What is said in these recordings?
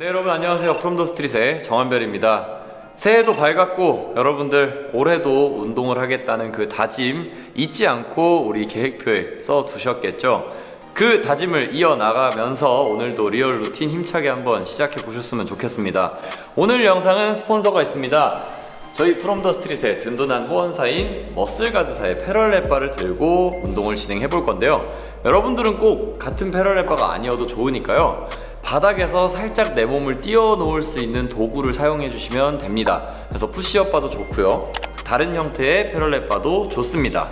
네, 여러분 안녕하세요. 프롬 더 스트릿의 정한별입니다. 새해도 밝았고 여러분들 올해도 운동을 하겠다는 그 다짐 잊지 않고 우리 계획표에 써 두셨겠죠? 그 다짐을 이어나가면서 오늘도 리얼 루틴 힘차게 한번 시작해 보셨으면 좋겠습니다. 오늘 영상은 스폰서가 있습니다. 저희 프롬 더 스트릿의 든든한 후원사인 머슬가드사의 패럴렛바를 들고 운동을 진행해 볼 건데요. 여러분들은 꼭 같은 패럴렛바가 아니어도 좋으니까요, 바닥에서 살짝 내 몸을 띄워 놓을 수 있는 도구를 사용해 주시면 됩니다. 그래서 푸시업 바도 좋고요, 다른 형태의 패럴렛바도 좋습니다.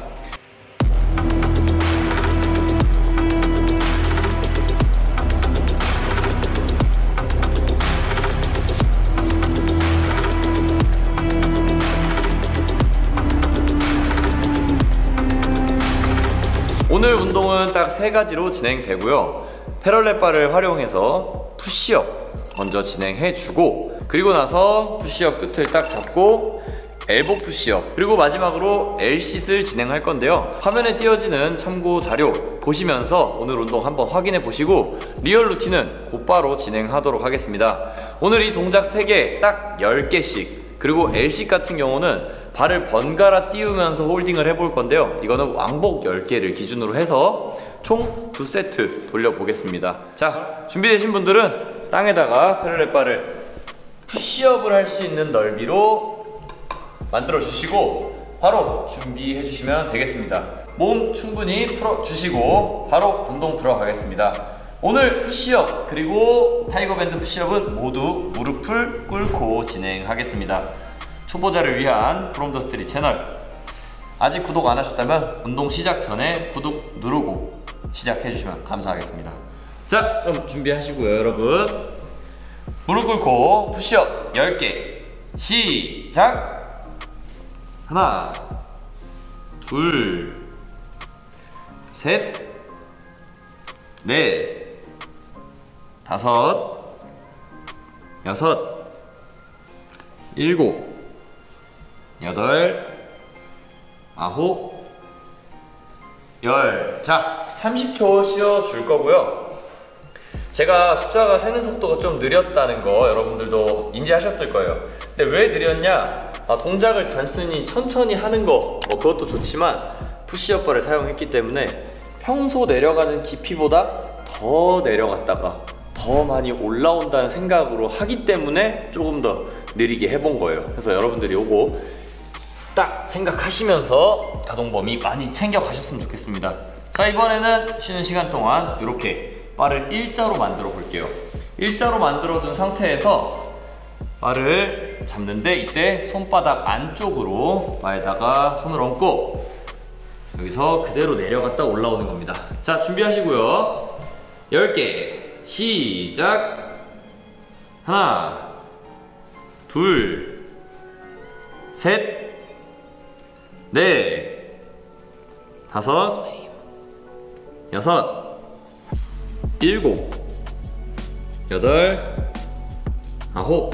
오늘 운동은 딱 3가지로 진행되고요. 패럴렛바를 활용해서 푸시업 먼저 진행해주고, 그리고 나서 푸시업 끝을 딱 잡고 엘보 푸시업, 그리고 마지막으로 L싯을 진행할 건데요. 화면에 띄어지는 참고 자료 보시면서 오늘 운동 한번 확인해 보시고 리얼 루틴은 곧바로 진행하도록 하겠습니다. 오늘 이 동작 3개 딱 10개씩, 그리고 L싯 같은 경우는 발을 번갈아 띄우면서 홀딩을 해볼 건데요. 이거는 왕복 10개를 기준으로 해서 총 2세트 돌려보겠습니다. 자, 준비되신 분들은 땅에다가 패럴렛바를 푸시업을 할 수 있는 넓이로 만들어 주시고 바로 준비해 주시면 되겠습니다. 몸 충분히 풀어 주시고 바로 운동 들어가겠습니다. 오늘 푸시업 그리고 타이거밴드 푸시업은 모두 무릎을 꿇고 진행하겠습니다. 초보자를 위한 프롬 더 스트릿 채널, 아직 구독 안 하셨다면 운동 시작 전에 구독 누르고 시작해 주시면 감사하겠습니다. 자, 그럼 준비하시고요, 여러분. 무릎 꿇고 푸시업 10개 시작! 하나, 둘, 셋, 넷, 다섯, 여섯, 일곱, 여덟, 아홉, 열. 자, 30초 쉬어줄 거고요. 제가 숫자가 세는 속도가 좀 느렸다는 거 여러분들도 인지하셨을 거예요. 근데 왜 느렸냐? 동작을 단순히 천천히 하는 거 그것도 좋지만 푸시업바를 사용했기 때문에 평소 내려가는 깊이보다 더 내려갔다가 더 많이 올라온다는 생각으로 하기 때문에 조금 더 느리게 해본 거예요. 그래서 여러분들이 요거 딱 생각하시면서 가동 범위 많이 챙겨 가셨으면 좋겠습니다. 자, 이번에는 쉬는 시간 동안 이렇게 바를 일자로 만들어 볼게요. 일자로 만들어 둔 상태에서 바를 잡는데 이때 손바닥 안쪽으로 바에다가 손을 얹고 여기서 그대로 내려갔다 올라오는 겁니다. 자, 준비하시고요. 10개 시작! 하나, 둘, 셋, 넷, 다섯, 여섯, 일곱, 여덟, 아홉,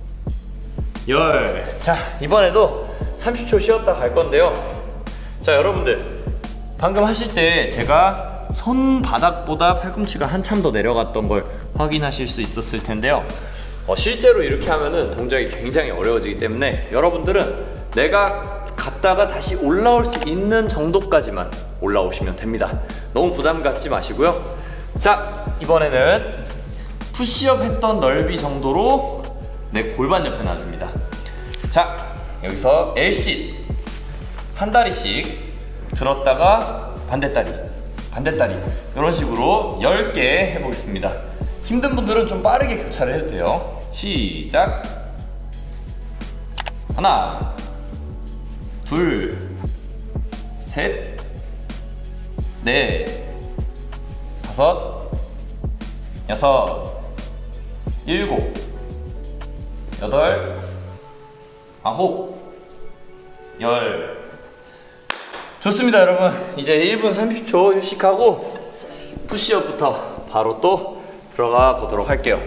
열. 자, 이번에도 30초 쉬었다 갈 건데요. 자, 여러분들 방금 하실 때 제가 손바닥보다 팔꿈치가 한참 더 내려갔던 걸 확인하실 수 있었을 텐데요. 실제로 이렇게 하면은 동작이 굉장히 어려워지기 때문에 여러분들은 내가 갔다가 다시 올라올 수 있는 정도까지만 올라오시면 됩니다. 너무 부담 갖지 마시고요. 자, 이번에는 푸시업 했던 넓이 정도로 내 골반 옆에 놔줍니다. 자, 여기서 Lsit 한 다리씩 들었다가 반대다리, 반대다리 이런 식으로 10개 해보겠습니다. 힘든 분들은 좀 빠르게 교차를 해도 돼요. 시작! 하나, 둘, 셋, 넷, 다섯, 여섯, 일곱, 여덟, 아홉, 열. 좋습니다, 여러분. 이제 1분 30초 휴식하고 푸시업부터 바로 또 들어가 보도록 할게요.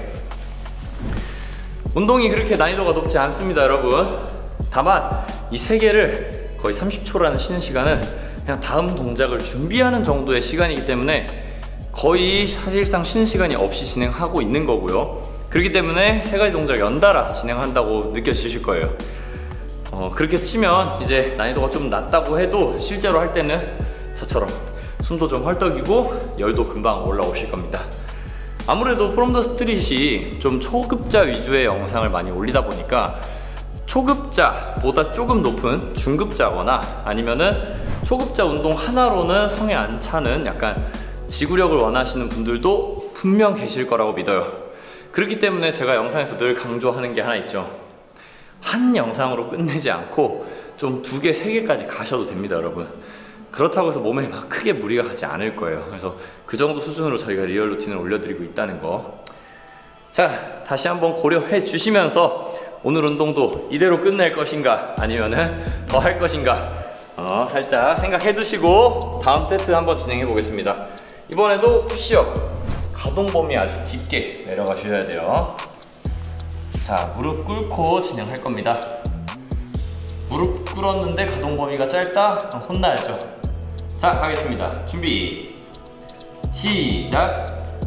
운동이 그렇게 난이도가 높지 않습니다, 여러분. 다만 이 3개를 거의 30초라는 쉬는 시간은 그냥 다음 동작을 준비하는 정도의 시간이기 때문에 거의 사실상 쉬는 시간이 없이 진행하고 있는 거고요. 그렇기 때문에 세 가지 동작을 연달아 진행한다고 느껴지실 거예요. 그렇게 치면 이제 난이도가 좀 낮다고 해도 실제로 할 때는 저처럼 숨도 좀 헐떡이고 열도 금방 올라오실 겁니다. 아무래도 프롬 더 스트릿이 좀 초급자 위주의 영상을 많이 올리다 보니까 초급자보다 조금 높은 중급자거나 아니면은 초급자 운동 하나로는 성에 안 차는 약간 지구력을 원하시는 분들도 분명 계실 거라고 믿어요. 그렇기 때문에 제가 영상에서 늘 강조하는 게 하나 있죠. 한 영상으로 끝내지 않고 좀 2개, 3개까지 가셔도 됩니다, 여러분. 그렇다고 해서 몸에 막 크게 무리가 가지 않을 거예요. 그래서 그 정도 수준으로 저희가 리얼 루틴을 올려드리고 있다는 거. 자, 다시 한번 고려해 주시면서 오늘 운동도 이대로 끝낼 것인가 아니면은 더 할 것인가 살짝 생각해 두시고 다음 세트 한번 진행해 보겠습니다. 이번에도 푸시업 가동 범위 아주 깊게 내려가셔야 돼요. 자, 무릎 꿇고 진행할 겁니다. 무릎 꿇었는데 가동 범위가 짧다? 혼나야죠. 자, 가겠습니다. 준비 시작.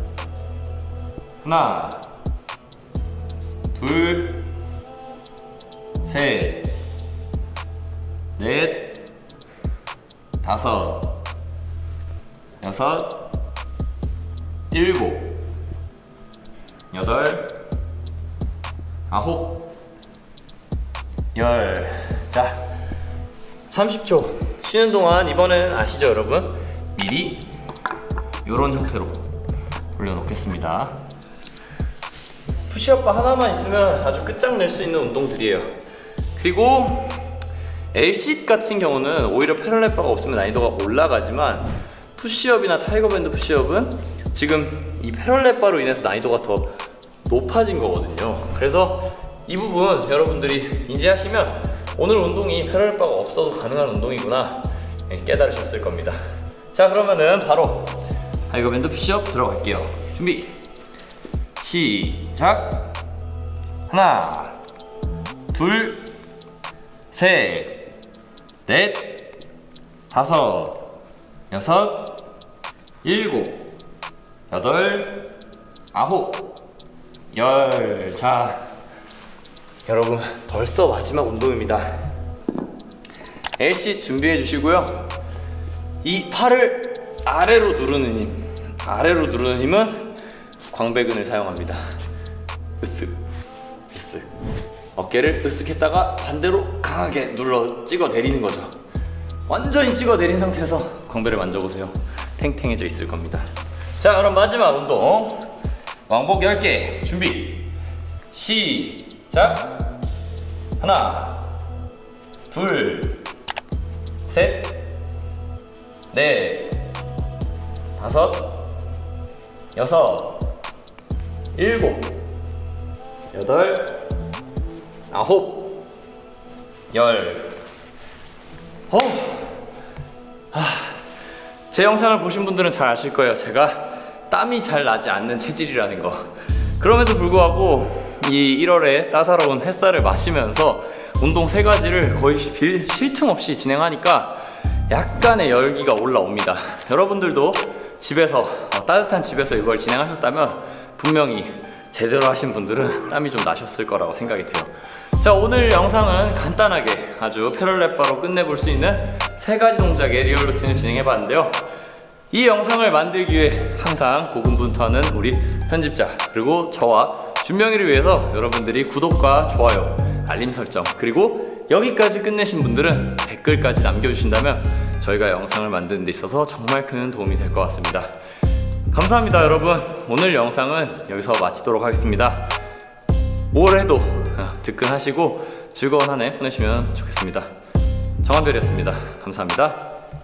하나 둘 셋 넷 다섯 여섯 일곱 여덟 아홉 열. 자, 30초 쉬는 동안 이번엔 아시죠 여러분? 미리 이런 형태로 올려놓겠습니다. 푸시업바 하나만 있으면 아주 끝장낼 수 있는 운동들이에요. 그리고 Lsit 같은 경우는 오히려 패럴렛바가 없으면 난이도가 올라가지만 푸시업이나 타이거밴드 푸시업은 지금 이 패럴렛바로 인해서 난이도가 더 높아진 거거든요. 그래서 이 부분 여러분들이 인지하시면 오늘 운동이 패럴렛바가 없어도 가능한 운동이구나 깨달으셨을 겁니다. 자, 그러면은 바로 타이거밴드 푸시업 들어갈게요. 준비 시작. 하나 둘 셋 넷 다섯 여섯 일곱 여덟 아홉 열. 자, 여러분 벌써 마지막 운동입니다. Lsit 준비해 주시고요. 이 팔을 아래로 누르는 힘은 광배근을 사용합니다. 으쓱 으쓱. 어깨를 으쓱 했다가 반대로 강하게 눌러 찍어 내리는 거죠. 완전히 찍어 내린 상태에서 광배를 만져보세요. 탱탱해져 있을 겁니다. 자, 그럼 마지막 운동 왕복 10개 준비 시작. 하나 둘 셋 넷 다섯 여섯 일곱 여덟 아홉 열. 제 영상을 보신 분들은 잘 아실 거예요. 제가 땀이 잘 나지 않는 체질이라는 거. 그럼에도 불구하고 이 1월에 따사로운 햇살을 마시면서 운동 3가지를 거의 쉴 틈 없이 진행하니까 약간의 열기가 올라옵니다. 여러분들도 집에서 따뜻한 집에서 이걸 진행하셨다면 분명히 제대로 하신 분들은 땀이 좀 나셨을 거라고 생각이 돼요. 자, 오늘 영상은 간단하게 아주 패럴렛바로 끝내볼 수 있는 3가지 동작의 리얼 루틴을 진행해봤는데요. 이 영상을 만들기 위해 항상 고군분투하는 우리 편집자 그리고 저와 준명이를 위해서 여러분들이 구독과 좋아요, 알림 설정, 그리고 여기까지 끝내신 분들은 댓글까지 남겨주신다면 저희가 영상을 만드는 데 있어서 정말 큰 도움이 될 것 같습니다. 감사합니다 여러분. 오늘 영상은 여기서 마치도록 하겠습니다. 올해도 득근하시고 즐거운 한 해 보내시면 좋겠습니다. 정한별이었습니다. 감사합니다.